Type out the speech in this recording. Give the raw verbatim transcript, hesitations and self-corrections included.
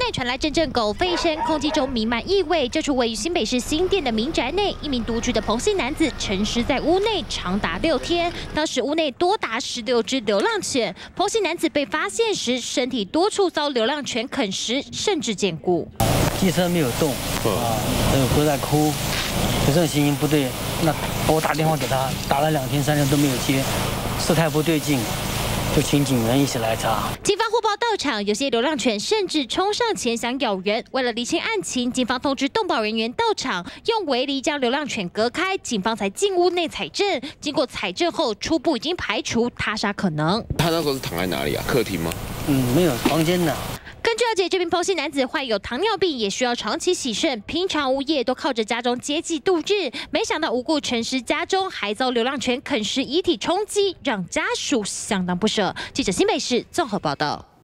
内传来阵阵狗吠声，空气中弥漫异味。这处位于新北市新店的民宅内，一名独居的彭姓男子沉尸在屋内长达六天。当时屋内多达十六只流浪犬。彭姓男子被发现时，身体多处遭流浪犬啃食，甚至见骨。 机车没有动，啊，还有都在哭，就这种情形不对。那我打电话给他，打了两天三天都没有接，事态不对劲。 就请警员一起来查。 警方获报到场，有些流浪犬甚至冲上前想咬人。为了厘清案情，警方通知动保人员到场，用围篱将流浪犬隔开，警方才进屋内采证。经过采证后，初步已经排除他杀可能。 他那时候是躺在哪里啊？客厅吗？ 嗯，没有房间的。 根据了解，这名彭姓男子患有糖尿病，也需要长期洗肾，平常无业都靠着家中接济度日。没想到无故沉尸家中，还遭流浪犬啃食遗体冲击，让家属相当不舍。记者新北市综合报道。